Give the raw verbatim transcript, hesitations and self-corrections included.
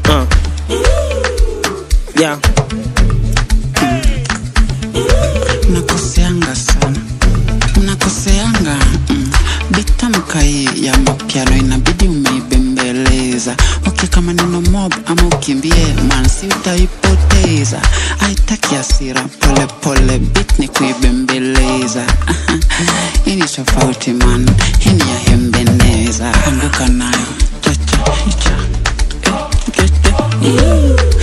Uh. Yeah. Unakoseanga sana, unakoseanga mm. Bitamka hii ya mapiano inabidi umeibembeleza. Okay, kama neno mob ama ukimbie man, si utaipoteza. Haitaki hasira, pole pole beat ni kuibembeleza. Hii ni tofauti man, hii ni ya hembeneza. Anguka nayo, cha cha cha, eh, cha cha.